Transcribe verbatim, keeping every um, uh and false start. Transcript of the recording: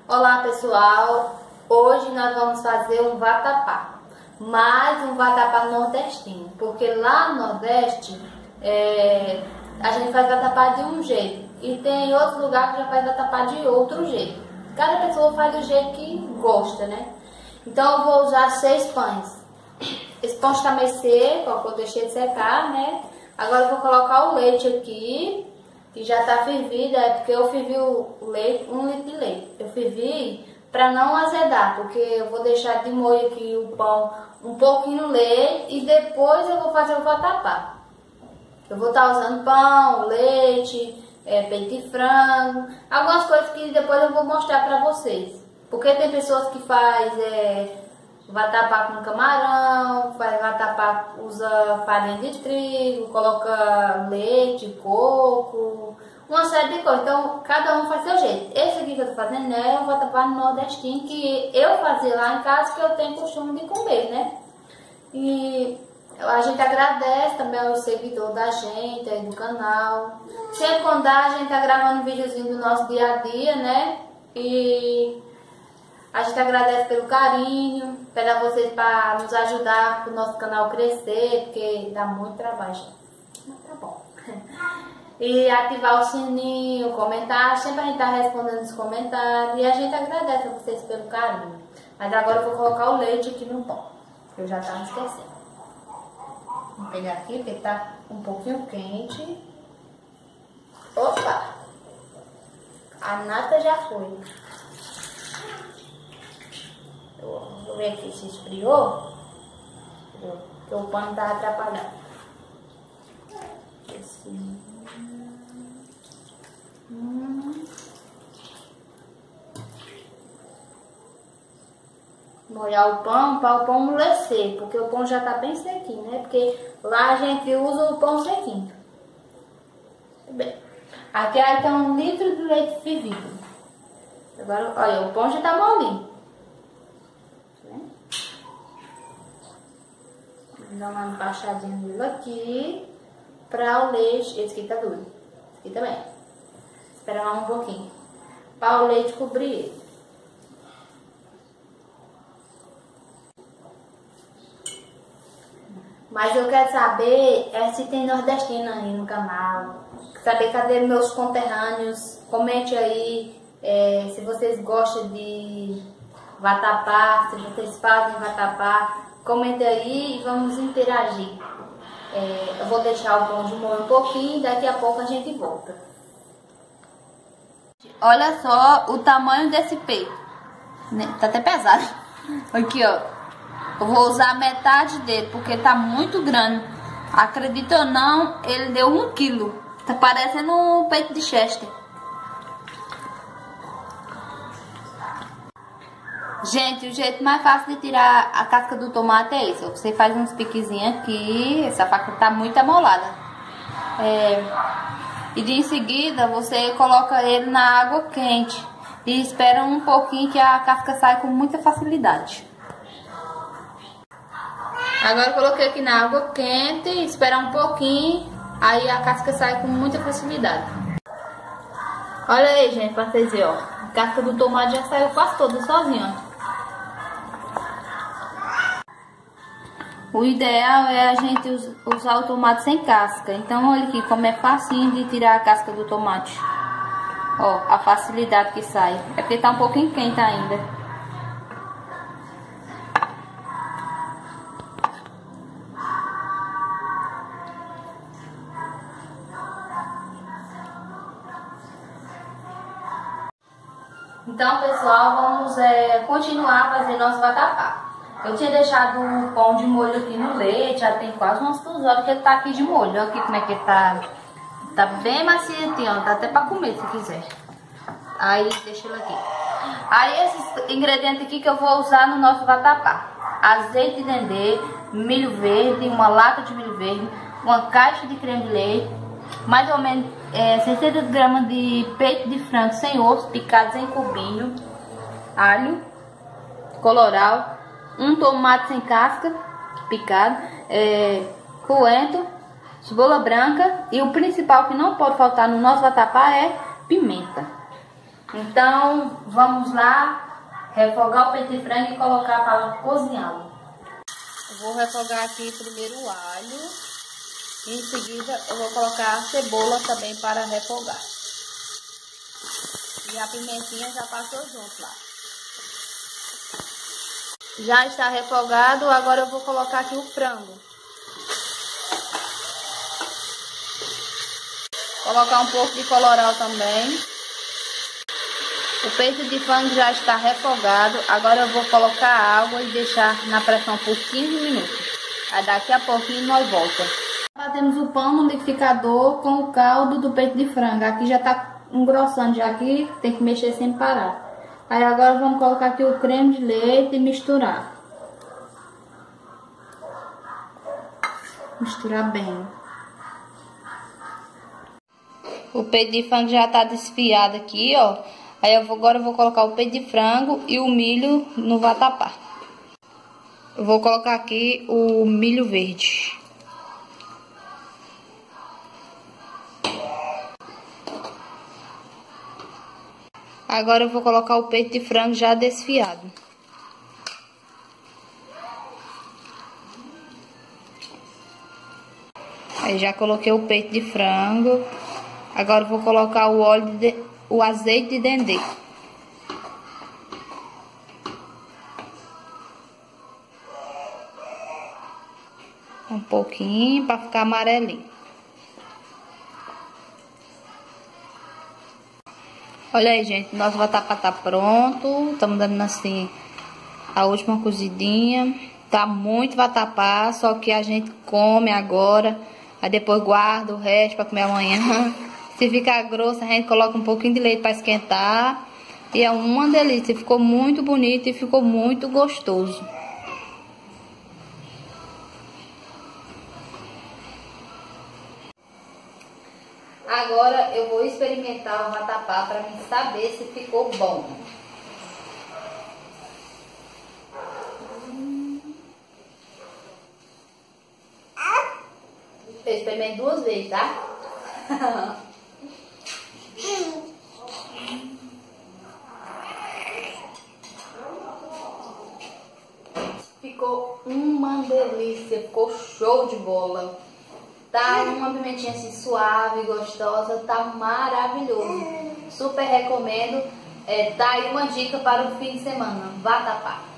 Olá pessoal, hoje nós vamos fazer um vatapá, mais um vatapá nordestino, porque lá no Nordeste é, a gente faz vatapá de um jeito e tem outro lugar que já faz vatapá de outro jeito. Cada pessoa faz do jeito que gosta, né? Então eu vou usar seis pães. Esse pão está meio seco, ó, eu deixei de secar, né? Agora eu vou colocar o leite aqui, que já está fervido, é porque eu fervi o leite, um litro de leite. Eu fervi para não azedar, porque eu vou deixar de molho aqui o pão um pouquinho no leite e depois eu vou fazer o vatapá. Eu vou estar usando pão, leite, é, peito de frango, algumas coisas que depois eu vou mostrar para vocês. Porque tem pessoas que faz é, vatapá com camarão, faz vatapá, usa farinha de trigo, coloca leite, coco, uma série de coisas. Então, cada um faz seu jeito. Esse aqui que eu tô fazendo é o vatapá nordestino que eu fazia lá em casa, que eu tenho costume de comer, né? E a gente agradece também aos seguidores da gente, aí do canal. Sempre quando dá, a gente tá gravando um videozinho do nosso dia a dia, né? E a gente agradece pelo carinho, pede a vocês para nos ajudar para o nosso canal crescer, porque dá muito trabalho, gente. Mas tá bom. E ativar o sininho, comentar, sempre a gente tá respondendo os comentários e a gente agradece a vocês pelo carinho. Mas agora eu vou colocar o leite aqui no pão, que eu já tava esquecendo. Vou pegar aqui, porque tá um pouquinho quente. Opa! A nata já foi. Vou ver aqui se esfriou. Porque o pano tá atrapalhado. Esse... Hum. Molhar o pão para o pão amolecer, porque o pão já tá bem sequinho, né? Porque lá a gente usa o pão sequinho. Bem, aqui aí tem um litro de leite fervido. Agora, olha, o pão já tá molinho. Vou dar uma baixadinha nele aqui para o leite. Esse aqui tá duro. Esse aqui também. Espera mais um pouquinho para o leite cobrir ele. Mas eu quero saber é, se tem nordestino aí no canal. Saber cadê meus conterrâneos. Comente aí é, se vocês gostam de vatapá, se vocês fazem vatapá. Comente aí e vamos interagir. É, eu vou deixar o pão de molho um pouquinho e daqui a pouco a gente volta. Olha só o tamanho desse peito. Tá até pesado. Aqui, ó. Eu vou usar metade dele porque tá muito grande. Acredita ou não, ele deu um quilo. Tá parecendo um peito de Chester. Gente, o jeito mais fácil de tirar a casca do tomate é esse. Você faz uns piquezinhos aqui. Essa faca tá muito amolada. É, e de em seguida você coloca ele na água quente. E espera um pouquinho que a casca sai com muita facilidade. Agora eu coloquei aqui na água quente. Esperar um pouquinho. Aí a casca sai com muita facilidade. Olha aí, gente, pra vocês verem, ó. A casca do tomate já saiu quase toda sozinha, ó. O ideal é a gente usar o tomate sem casca. Então olha aqui como é facinho de tirar a casca do tomate. Ó, a facilidade que sai. É porque tá um pouquinho quente ainda. Então pessoal, vamos é, continuar a fazer nosso vatapá. Eu tinha deixado o pão de molho aqui no leite, já tem quase umas duas horas que ele tá aqui de molho. Olha aqui como é que ele tá. Tá bem macio, ó, dá até pra comer se quiser. Aí, deixa ele aqui. Aí, esses ingredientes aqui que eu vou usar no nosso vatapá. Azeite de dendê, milho verde, uma lata de milho verde, uma caixa de creme de leite, mais ou menos é, seiscentas gramas de peito de frango sem osso, picados em cubinho, alho, colorau, um tomate sem casca, picado, é, coentro, cebola branca e o principal que não pode faltar no nosso vatapá é pimenta. Então, vamos lá refogar o peito de frango e colocar para cozinhá-lo. Vou refogar aqui primeiro o alho. E em seguida eu vou colocar a cebola também para refogar. E a pimentinha já passou junto lá. Já está refogado, agora eu vou colocar aqui o frango. Colocar um pouco de colorau também. O peito de frango já está refogado. Agora eu vou colocar água e deixar na pressão por quinze minutos. Aí daqui a pouquinho nós voltamos. Batemos o pão no liquidificador com o caldo do peito de frango. Aqui já está engrossando, já aqui tem que mexer sem parar. Aí agora vamos colocar aqui o creme de leite e misturar. Misturar bem. O peito de frango já está desfiado aqui, ó. Aí eu vou, agora eu vou colocar o peito de frango e o milho no vatapá. Eu vou colocar aqui o milho verde. Agora eu vou colocar o peito de frango já desfiado. Aí já coloquei o peito de frango. Agora eu vou colocar o óleo de, o azeite de dendê. Um pouquinho para ficar amarelinho. Olha aí, gente, nosso vatapá tá pronto. Estamos dando assim a última cozidinha. Tá muito vatapá, só que a gente come agora, aí depois guarda o resto para comer amanhã. Se ficar grosso, a gente coloca um pouquinho de leite para esquentar. E é uma delícia, ficou muito bonito e ficou muito gostoso. Agora eu vou experimentar o vatapá para mim saber se ficou bom. Eu experimentei duas vezes, tá? Ficou uma delícia, ficou show de bola. Tá uma pimentinha assim suave, gostosa, tá maravilhoso. Super recomendo. É, tá aí uma dica para o fim de semana, vatapá.